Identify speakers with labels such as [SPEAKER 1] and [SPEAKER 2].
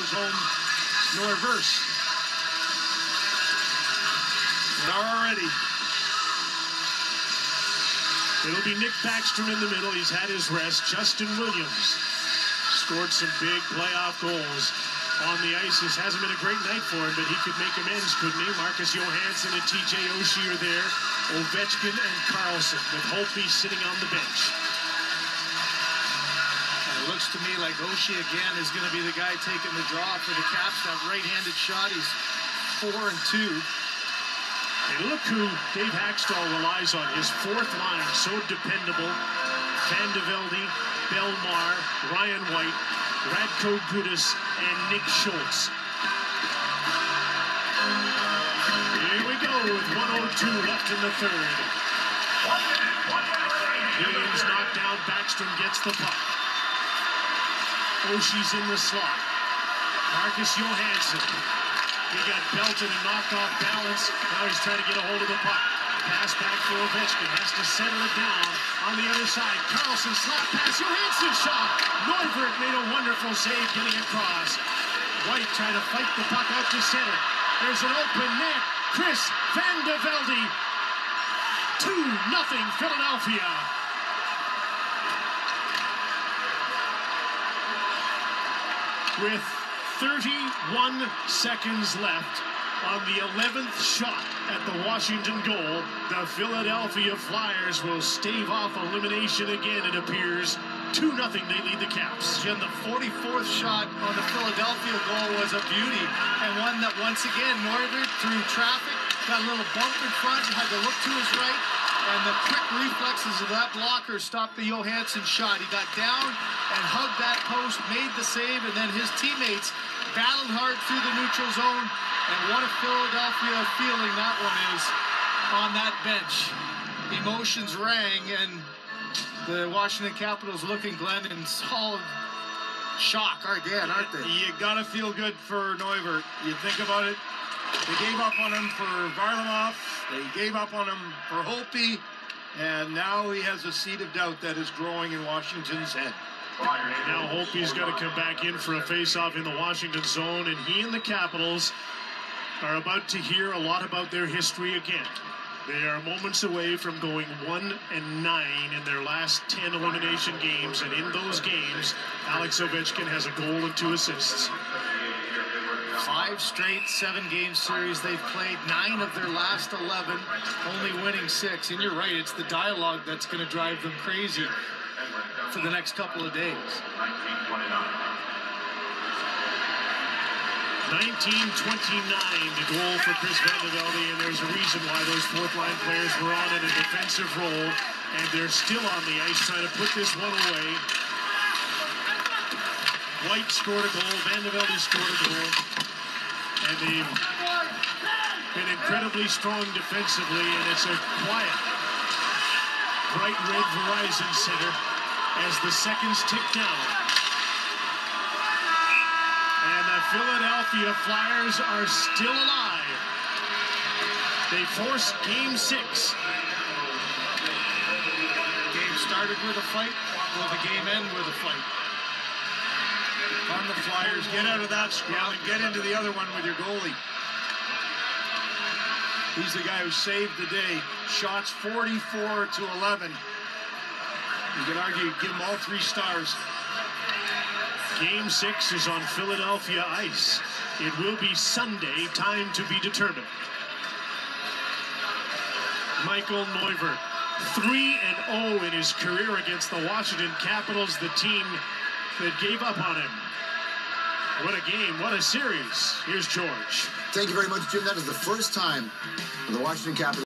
[SPEAKER 1] goes home Neuvirth. And already, it'll be Nick Backstrom in the middle. He's had his rest. Justin Williams scored some big playoff goals on the ice. This hasn't been a great night for him, but he could make amends, couldn't he? Marcus Johansson and TJ Oshie are there. Ovechkin and Karlsson, with Holtby sitting on the bench.
[SPEAKER 2] It looks to me like Oshie again is going to be the guy taking the draw for the Caps. That right-handed shot, he's 4-2.
[SPEAKER 1] And look who Dave Hackstall relies on. His fourth line, so dependable. Van de Velde, Belmar, Ryan White, Radko Gudas, and Nick Schultz. Here we go with 1:02 left in the third. Williams knocked down. Backstrom gets the puck. Oshie's in the slot. Marcus Johansson. He got belted and knocked off balance. Now he's trying to get a hold of the puck. Pass back for Ovechkin. Has to settle it down on the other side. Karlsson slap pass. Johansson shot. Neuvirth made a wonderful save getting across. White trying to fight the puck out to center. There's an open net. Chris Van de Velde. 2-0 Philadelphia. With 31 seconds left on the 11th shot at the Washington goal, the Philadelphia Flyers will stave off elimination again, it appears. 2-0, they lead the Caps.
[SPEAKER 2] Jim, the 44th shot on the Philadelphia goal was a beauty, and one that, once again, Neuvirth, through traffic, got a little bump in front, had to look to his right, and the quick reflexes of that blocker stopped the Johansson shot. He got down and hugged that post, made the save, and then his teammates battled hard through the neutral zone. And what a Philadelphia feeling that one is on that bench. Emotions rang, and the Washington Capitals looking, Glenn, in solid shock again, aren't they?
[SPEAKER 3] You gotta feel good for Neuvirth. You think about it, they gave up on him for Varlamov, they gave up on him for Holtby, and now he has a seed of doubt that is growing in Washington's head.
[SPEAKER 1] Now Holtby's got to come back in for a face-off in the Washington zone, and he and the Capitals are about to hear a lot about their history again. They are moments away from going 1-9 in their last 10 elimination games, and in those games, Alex Ovechkin has a goal and 2 assists.
[SPEAKER 2] 5 straight 7-game series they've played, 9 of their last 11, only winning 6. And you're right, it's the dialogue that's going to drive them crazy for the next couple of days.
[SPEAKER 1] 1929, the goal for Chris Van de Velde, and there's a reason why those fourth-line players were on in a defensive role, and they're still on the ice trying to put this one away. White scored a goal, Van de Velde scored a goal, and they've been incredibly strong defensively, and it's a quiet, bright red Verizon Center as the seconds tick down. And the Philadelphia Flyers are still alive. They force Game 6.
[SPEAKER 2] Game started with a fight. Will the game end with a fight?
[SPEAKER 3] On the Flyers, get out of that scrum and get into the other one with your goalie. He's the guy who saved the day. Shots 44-11. You could argue, give him all 3 stars.
[SPEAKER 1] Game 6 is on Philadelphia ice. It will be Sunday, time to be determined. Michael Neuvirth, 3-0 in his career against the Washington Capitals, the team that gave up on him. What a game, what a series. Here's George.
[SPEAKER 4] Thank you very much, Jim. That is the first time the Washington Capitals